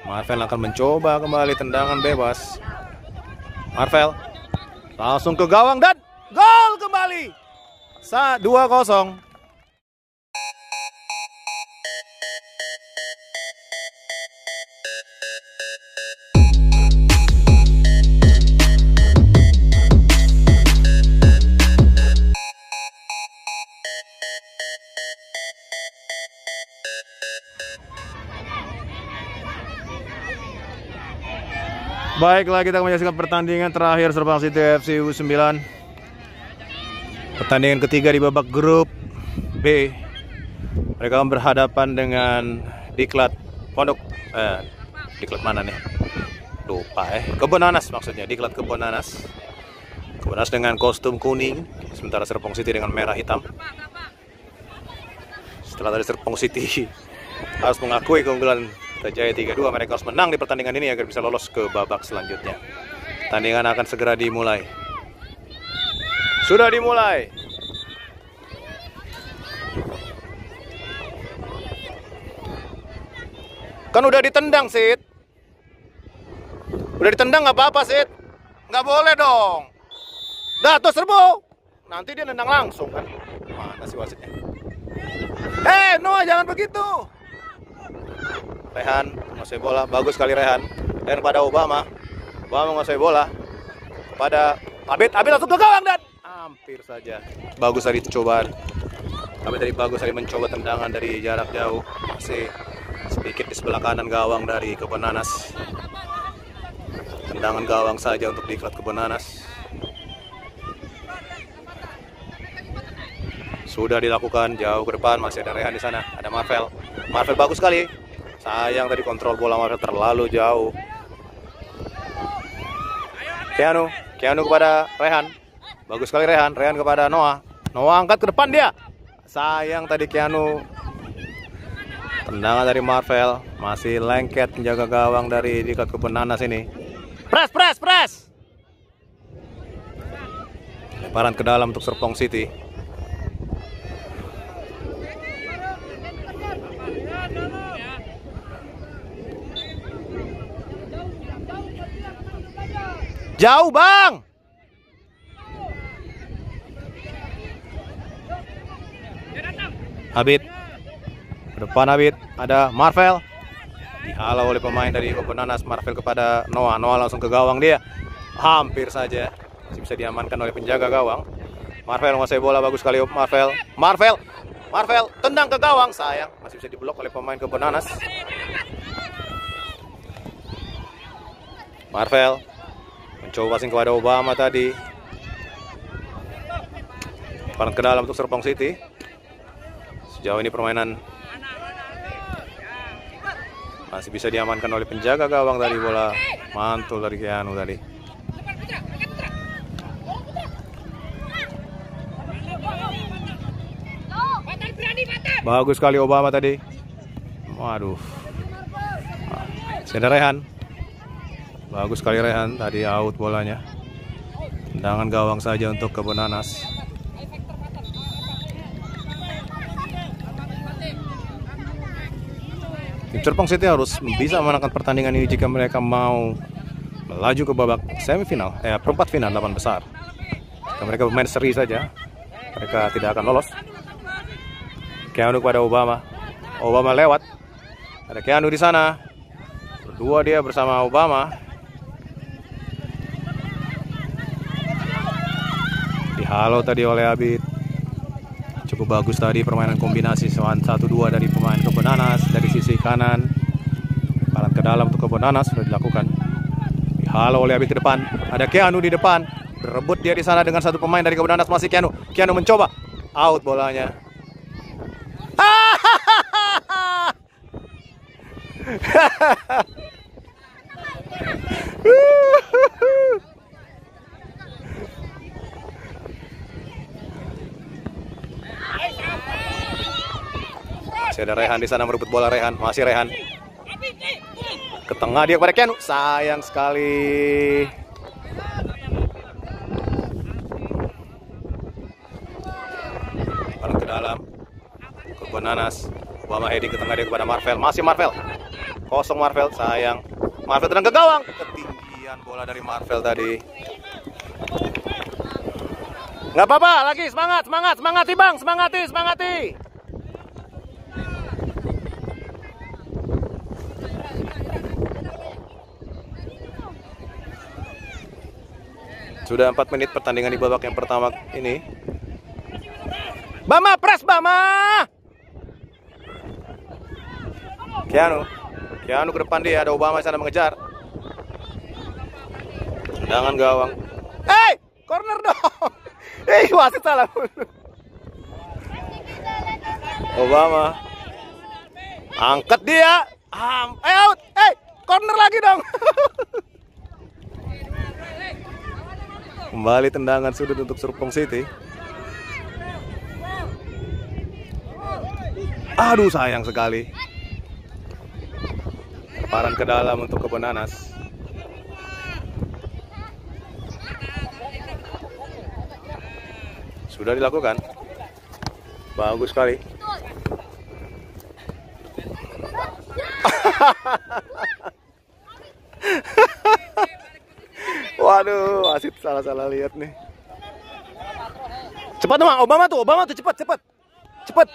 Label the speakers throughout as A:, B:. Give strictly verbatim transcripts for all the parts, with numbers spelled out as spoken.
A: Marvel akan mencoba kembali tendangan bebas. Marvel langsung ke gawang dan gol kembali. dua kosong. Baiklah, kita menyaksikan pertandingan terakhir Serpong City F C U sembilan. Pertandingan ketiga di babak grup B. Mereka akan berhadapan dengan Diklat Pondok eh, Diklat mana nih? Lupa eh. Kebonanas maksudnya, Diklat Kebonanas. Kebonanas dengan kostum kuning, sementara Serpong City dengan merah hitam. Setelah tadi Serpong City harus mengakui keunggulan Jaya tiga dua, mereka harus menang di pertandingan ini agar bisa lolos ke babak selanjutnya. Pertandingan akan segera dimulai. Sudah dimulai. Kan udah ditendang, Sid. Udah ditendang nggak apa-apa, Sid. Nggak boleh dong. Dah, tuh serbu. Nanti dia nendang langsung kan. Mana sih wasitnya? Eh, Noah jangan begitu. Rehan menguasai bola, bagus sekali Rehan. Dan pada Obama, Obama menguasai bola kepada Abid, Abid langsung ke gawang dan hampir saja. Bagus tadi cobaan. Abid tadi bagus tadi mencoba tendangan dari jarak jauh, masih sedikit di sebelah kanan gawang dari Kebonanas. Tendangan gawang saja untuk Diklat Kebonanas. Sudah dilakukan jauh ke depan, masih ada Rehan di sana, ada Marvel. Marvel bagus sekali. Sayang tadi kontrol bola Marvel terlalu jauh. Keanu, Keanu kepada Rehan. Bagus sekali Rehan, Rehan kepada Noah. Noah angkat ke depan dia. Sayang tadi Keanu. Tendangan dari Marvel, masih lengket menjaga gawang dari Diklat Kebonanas ini. Press, press, press. Lemparan ke dalam untuk Serpong City. Jauh bang. Abid ke depan, Abid ada Marvel, dihalau oleh pemain dari Kebonanas. Marvel kepada Noah, Noah langsung ke gawang dia, hampir saja masih bisa diamankan oleh penjaga gawang. Marvel menguasai bola, bagus sekali Marvel, Marvel, Marvel tendang ke gawang, sayang masih bisa diblok oleh pemain Kebonanas. Marvel mencoba passing kepada Obama tadi. Lemparan ke dalam untuk Serpong City. Sejauh ini permainan masih bisa diamankan oleh penjaga gawang tadi, bola mantul dari Keanu tadi. Bagus sekali Obama tadi. Waduh. Ada Rehan. Bagus sekali Rehan, tadi out bolanya. Tendangan gawang saja untuk Kebonanas. Tim Serpong City harus bisa memenangkan pertandingan ini jika mereka mau melaju ke babak semifinal, eh perempat final delapan besar. Jika mereka bermain seri saja, mereka tidak akan lolos. Keanu kepada Obama. Obama lewat. Ada Keanu di sana. Berdua dia bersama Obama. Dihalau tadi oleh Abid. Cukup bagus tadi permainan kombinasi satu dua dari pemain Kebonanas dari sisi kanan. Paran ke dalam untuk Kebonanas sudah dilakukan. Dihalau oleh Abid ke depan. Ada Keanu di depan. Berebut dia di sana dengan satu pemain dari Kebonanas, masih Keanu. Keanu mencoba. Out bolanya. Masih ada Rehan di sana merebut bola. Rehan, masih Rehan. Ke tengah dia kepada Keanu. Sayang sekali. Paling ke dalam. Kebonanas. Obama Edi ke tengah dia kepada Marvel. Masih Marvel. Kosong Marvel, sayang. Marvel tendang ke gawang. Ketinggian bola dari Marvel tadi. Nggak apa-apa, lagi semangat, semangat, semangati bang, semangati, semangati. Sudah empat menit pertandingan di babak yang pertama ini. Bama, press Bama. Keanu, Keanu ke depan dia, ada Obama sana mengejar. Tendangan gawang. Hey, corner dong. Eh, wasit salah. Obama angkat dia. Um, eh out. Eh, corner lagi dong. Kembali tendangan sudut untuk Serpong City. Aduh, sayang sekali. Lemparan ke dalam untuk Kebonanas. Sudah dilakukan. Bagus sekali. Waduh, wasit salah-salah lihat nih. Cepat dong, Obama tuh, Obama tuh cepat, cepat. Cepat.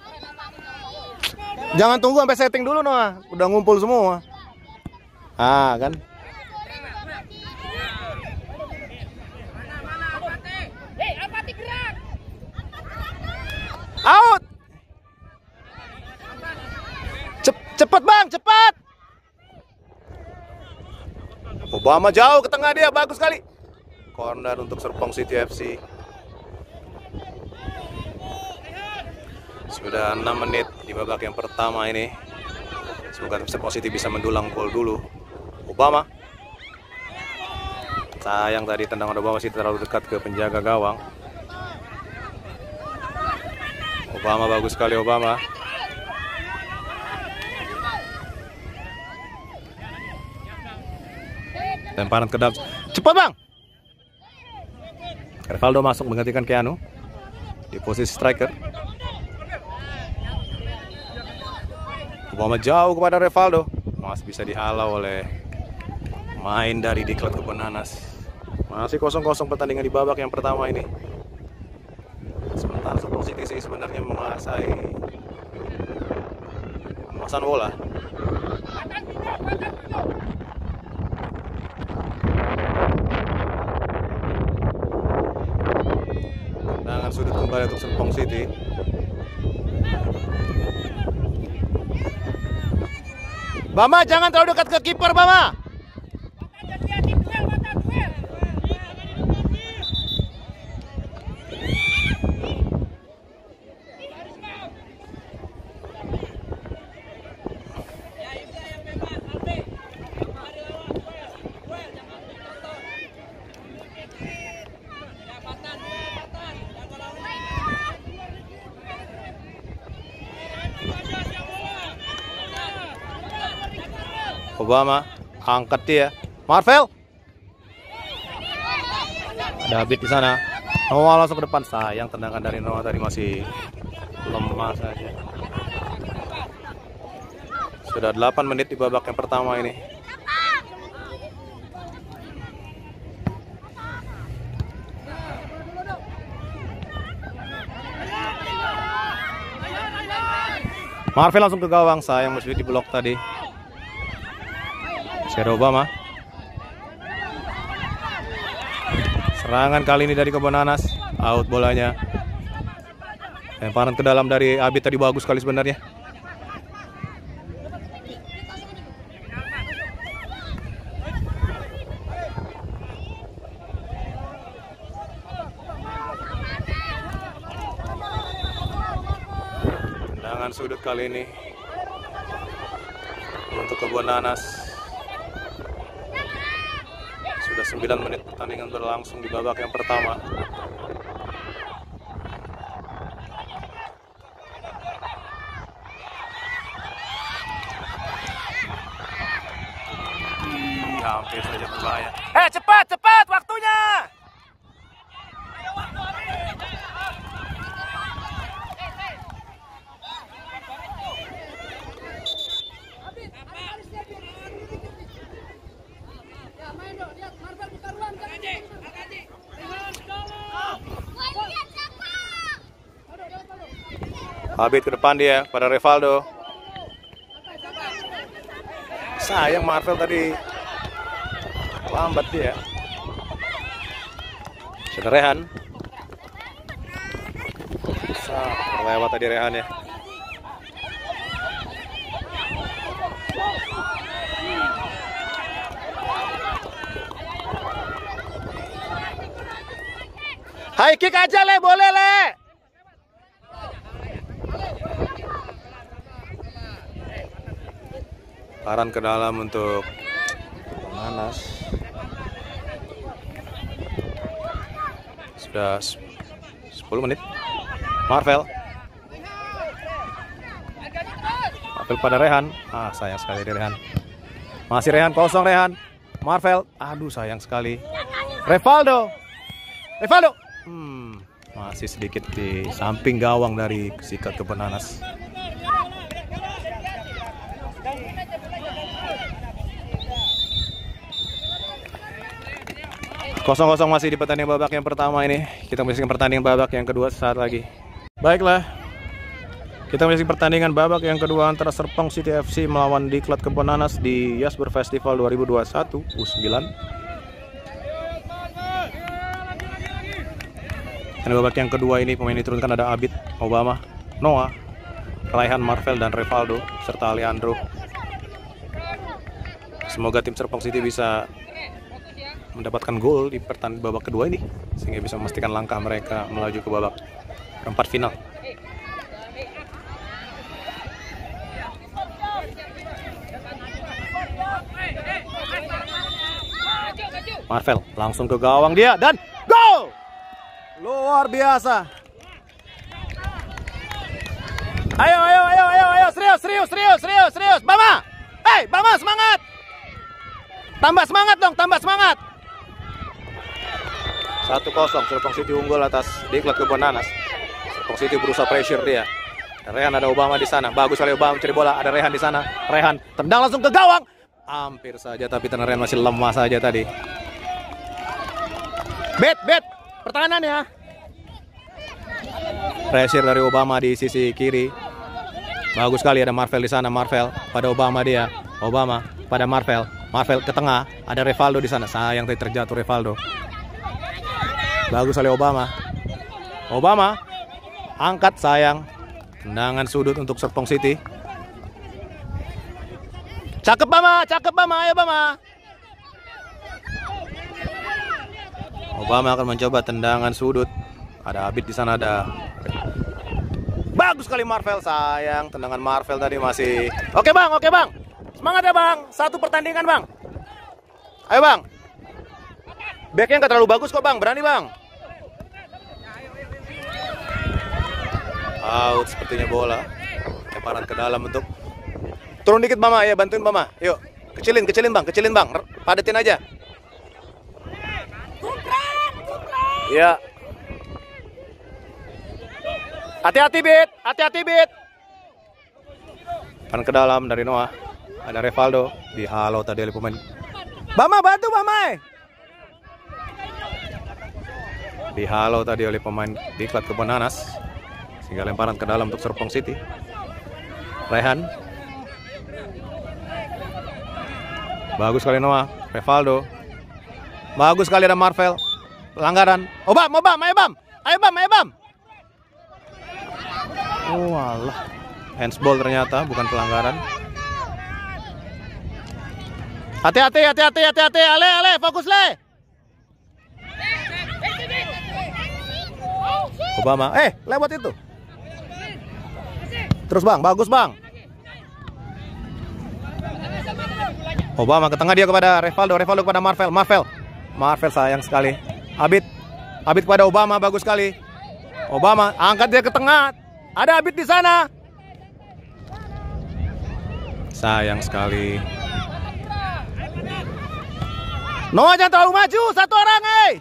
A: Jangan tunggu sampai setting dulu, Noah. Udah ngumpul semua. Ah, kan? Out. Cep cepat, Bang, cepat. Obama jauh ke tengah dia, bagus sekali. Corner untuk Serpong City F C. Sudah enam menit di babak yang pertama ini. Semoga Serpong City bisa mendulang gol dulu. Obama. Sayang tadi tendangan Obama City terlalu dekat ke penjaga gawang. Obama bagus sekali, Obama. Lemparan ke dalam. Cepat, Bang. Revaldo masuk menggantikan Keanu di posisi striker. Obama jauh kepada Revaldo. Masih bisa dihalau oleh main dari Diklat Kebonanas. Masih kosong kosong pertandingan di babak yang pertama ini. Sementara Serpong City sih sebenarnya menguasai penguasaan bola. Tendangan sudut kembali untuk Serpong City. Bama, jangan terlalu dekat ke kiper, Bama. Obama angkat dia. Marvel. Ada Abid di sana. Noah langsung ke depan. Sayang tendangan dari Noah tadi masih lemah saja. Sudah delapan menit di babak yang pertama ini. Marvel langsung ke gawang. Sayang masih di blok tadi. Ada Obama. Serangan kali ini dari Kebonanas. Out bolanya. Lemparan ke dalam dari Abid tadi bagus sekali sebenarnya. Tendangan sudut kali ini untuk Kebonanas. Sudah sembilan menit pertandingan berlangsung di babak yang pertama. Hampir saja berbahaya. Eh, cepat, cepat waktunya. Abid ke depan dia pada Rivaldo. Sayang Marvel tadi lambat dia. Sudah Rehan. Bisa terlewat tadi Rehan ya. Hai kick aja le, boleh le. Paran ke dalam untuk Nanas. Sudah sepuluh menit. Marvel. Marvel pada Rehan. Ah, sayang sekali di Rehan. Masih Rehan, kosong Rehan. Marvel. Aduh, sayang sekali. Rivaldo. Rivaldo. Hmm, masih sedikit di samping gawang dari sikat Kebonanas. Kosong-kosong masih di pertandingan babak yang pertama ini. Kita menyaksikan pertandingan babak yang kedua saat lagi. Baiklah, kita menyaksikan pertandingan babak yang kedua antara Serpong City F C melawan Diklat Kebonanas di Jasper Festival dua ribu dua puluh satu U sembilan. Dan babak yang kedua ini pemain diturunkan ada Abid, Obama, Noah, Raihan, Marvel, dan Rivaldo serta Alejandro. Semoga tim Serpong City bisa mendapatkan gol di pertandingan babak kedua ini sehingga bisa memastikan langkah mereka melaju ke babak perempat final. Marvel langsung ke gawang dia dan gol! Luar biasa. Ayo, ayo, ayo, ayo, ayo, serius, serius, serius, serius, serius. Bama, hey, Bama semangat. Tambah semangat dong, tambah semangat. satu kosong, Serpong City unggul atas Diklat Kebonanas. Serpong City berusaha pressure dia. Rehan ada Obama di sana. Bagus kali Obama mencari bola. Ada Rehan di sana. Rehan tendang langsung ke gawang. Hampir saja, tapi tendangan Rehan masih lemah saja tadi. Bet, bet. Pertahanan ya. Pressure dari Obama di sisi kiri. Bagus sekali ada Marvel di sana. Marvel pada Obama dia. Obama pada Marvel. Marvel ke tengah. Ada Rivaldo di sana. Sayang tadi terjatuh Rivaldo. Bagus oleh Obama. Obama angkat, sayang. Tendangan sudut untuk Serpong City. Cakep Bama, cakep Bama, ayo Bama. Obama akan mencoba tendangan sudut. Ada Abid di sana, ada. Bagus sekali Marvel, sayang. Tendangan Marvel tadi masih. Oke Bang, oke Bang. Semangat ya Bang. Satu pertandingan Bang. Ayo Bang. Backnya nggak terlalu bagus kok Bang, berani Bang. Out sepertinya bola. Lemparan ke dalam untuk. Turun dikit Bama, ya bantuin Bama. Yuk, kecilin, kecilin Bang, kecilin Bang. Padetin aja. Iya. Hati-hati Bit, hati-hati Bit. Lemparan ke dalam dari Noah. Ada Rivaldo. Dihalau tadi oleh pemain. Bama bantu Bama. Dihalau tadi oleh pemain Diklat Kebonanas. Sehingga lemparan ke dalam untuk Serpong City. Rehan. Bagus sekali Noah. Rivaldo. Bagus sekali ada Marvel. Pelanggaran. Obam, Obam, ayo Bam. Ayo Bam, ayo Bam. Oh alah. Handsball ternyata, bukan pelanggaran. Hati-hati, hati-hati, hati-hati. Ale, ale, fokus le. Obama, eh lewat itu. Terus Bang, bagus Bang. Obama ke tengah dia kepada Rivaldo, Rivaldo kepada Marvel, Marvel. Marvel sayang sekali. Abid, Abid kepada Obama, bagus sekali. Obama angkat dia ke tengah. Ada Abid di sana. Sayang sekali. Noah jangan terlalu maju, satu orang eh.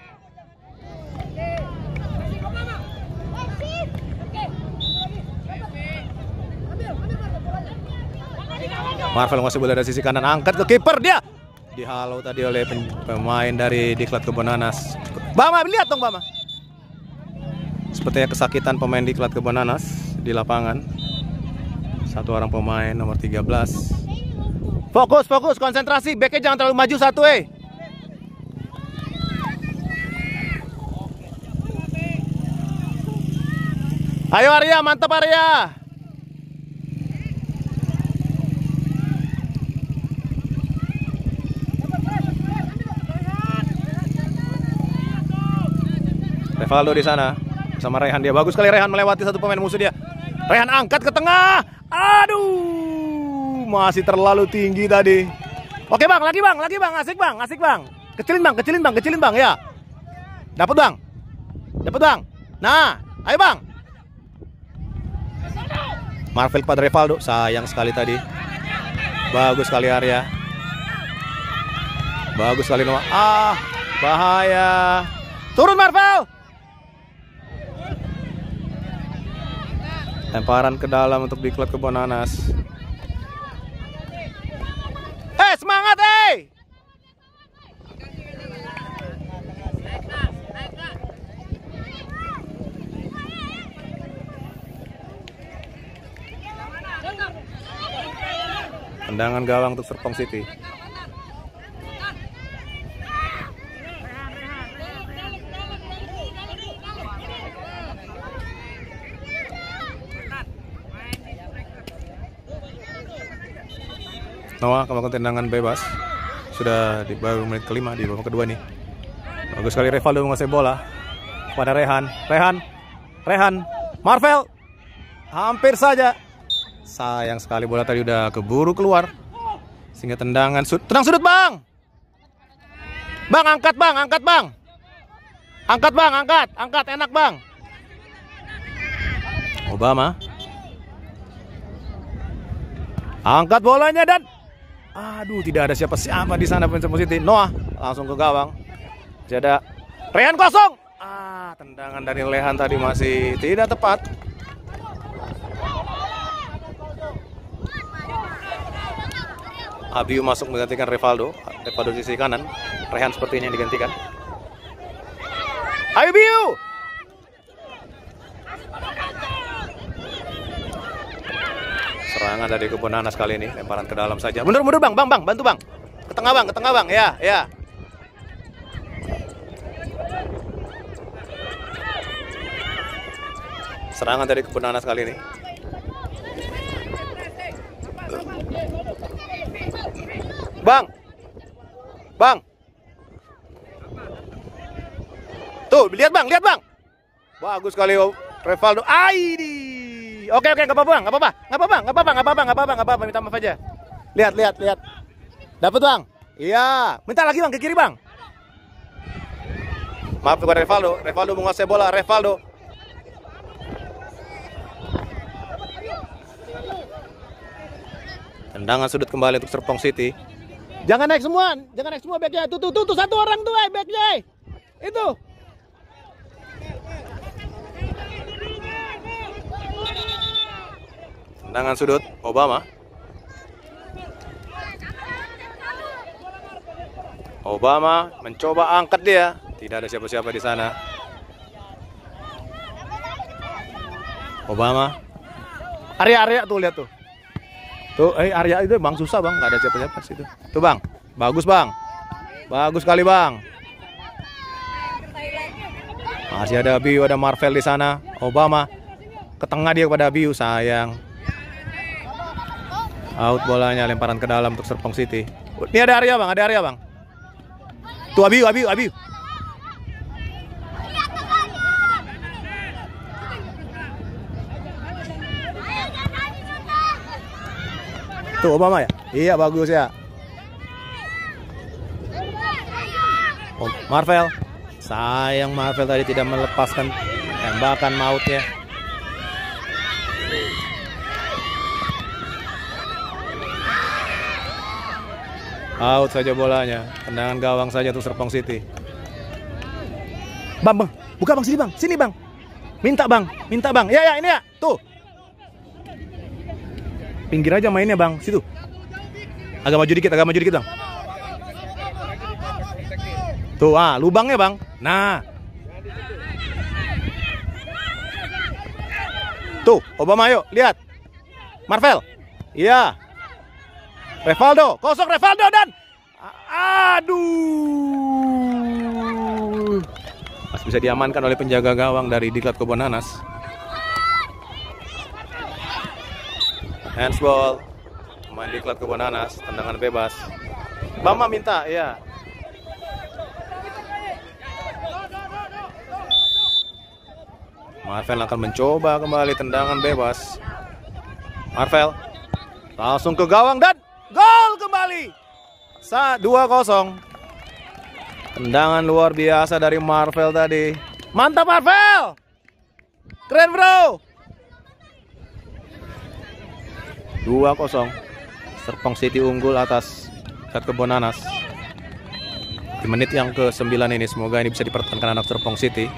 A: Marvel masih bola dari sisi kanan, angkat ke kiper dia. Dihalau tadi oleh pemain dari Diklat Kebonanas. Bama, lihat dong Bama. Sepertinya kesakitan pemain Diklat Kebonanas. di lapangan. Satu orang pemain nomor tiga belas. Fokus, fokus, konsentrasi. Backnya jangan terlalu maju satu, eh. Ayo Arya, mantap Arya. Revaldo di sana sama Rehan, dia bagus sekali. Rehan melewati satu pemain musuh dia. Rehan angkat ke tengah. Aduh, masih terlalu tinggi tadi. Oke bang, lagi bang, lagi bang, asik bang, asik bang. Kecilin bang, kecilin bang, kecilin bang ya. Dapat bang, dapat bang. Nah, ayo bang. Marvel pada Revaldo, sayang sekali tadi. Bagus sekali Arya. Bagus sekali Noah. Ah, bahaya. Turun Marvel. Lemparan ke dalam untuk diklat Kebonanas. Eh, semangat eh. Tendangan gawang untuk Serpong City. Noah melakukan tendangan bebas. Sudah di baru menit kelima di babak kedua nih. Bagus sekali Revaldo menguasai bola kepada Rehan. Rehan, Rehan, Marvel. Hampir saja. Sayang sekali bola tadi udah keburu keluar. Sehingga tendangan sud tenang sudut bang. Bang angkat bang, angkat bang. Angkat bang, angkat, angkat enak bang. Obama. Angkat bolanya dan aduh, tidak ada siapa-siapa di sana pemain Serpong City. Noah langsung ke gawang. Masih ada Rehan kosong. Ah, tendangan dari Rehan tadi masih tidak tepat. Abiu masuk menggantikan Revaldo. Revaldo di sisi kanan. Rehan sepertinya yang digantikan. Ayo Biu. Serangan dari Kebonanas kali ini, lemparan ke dalam saja. Mundur, mundur bang, bang, bang, bantu bang. Ke tengah bang, ke tengah bang, ya, ya. Serangan dari Kebonanas kali ini. Bang, bang. Tuh, lihat bang, lihat bang. Bagus sekali Revaldo. Aidi. Oke oke nggak apa-apa nggak apa-apa nggak apa-apa nggak apa-apa nggak apa-apa nggak apa-apa nggak apa-apa minta maaf aja. Lihat lihat lihat. Dapat bang. Iya. Minta lagi bang ke kiri bang. Maaf kepada Revaldo. Revaldo menguasai bola. Revaldo. Tendangan sudut kembali untuk Serpong City. Jangan naik semua, jangan naik semua backnya. Tuh tuh tuh, tuh satu orang tuh eh backnya. Itu. Tendangan sudut Obama. Obama mencoba angkat dia. Tidak ada siapa-siapa di sana. Obama. Arya-Arya tuh lihat tuh. Tuh, eh Arya itu bang susah bang, nggak ada siapa-siapa situ. Tuh bang, bagus bang. Bagus sekali bang. Masih ada Abiu, ada Marvel di sana. Obama ke tengah dia kepada Abiu, sayang. Out bolanya, lemparan ke dalam untuk Serpong City. Ini ada Arya bang, ada Arya bang. Tuh Abiu, Abiu, Abiu. Tuh Obama ya? Iya bagus ya. Oh, Marvel. Sayang Marvel tadi tidak melepaskan tembakan mautnya. Out saja bolanya. Tendangan gawang saja untuk Serpong City. Bang, bang, buka bang, sini bang, sini bang. Minta bang, minta bang. Ya ya ini ya, tuh. Pinggir aja mainnya bang, situ. Agak maju dikit, agak maju dikit bang. Tuh, ah, lubangnya bang. Nah. Tuh, Obama yuk, lihat. Marvel. Iya. Revaldo, kosong Revaldo dan aduh. Masih bisa diamankan oleh penjaga gawang dari Diklat Kebonanas. Handsball. Pemain Diklat Kebonanas, tendangan bebas. Bama minta, ya. Marvel akan mencoba kembali tendangan bebas. Marvel langsung ke gawang dan gol kembali. dua kosong. Tendangan luar biasa dari Marvel tadi. Mantap Marvel. Keren bro. dua kosong. Serpong City unggul atas Diklat Kebonanas. Di menit yang ke sembilan ini semoga ini bisa dipertahankan anak Serpong City.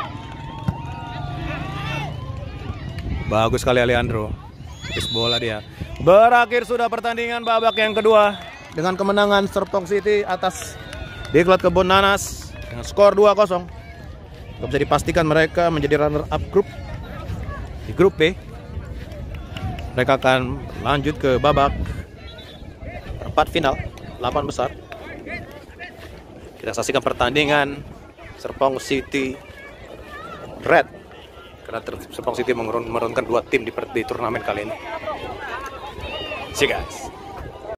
A: Bagus sekali Alejandro. Tipis bola dia. Berakhir sudah pertandingan babak yang kedua dengan kemenangan Serpong City atas Diklat Kebonanas dengan skor dua kosong. Bisa dipastikan mereka menjadi runner up grup di grup B. Mereka akan lanjut ke babak perempat final delapan besar. Kita saksikan pertandingan Serpong City Red. Karena Serpong City menurunkan dua tim di, di turnamen kali ini. See you guys.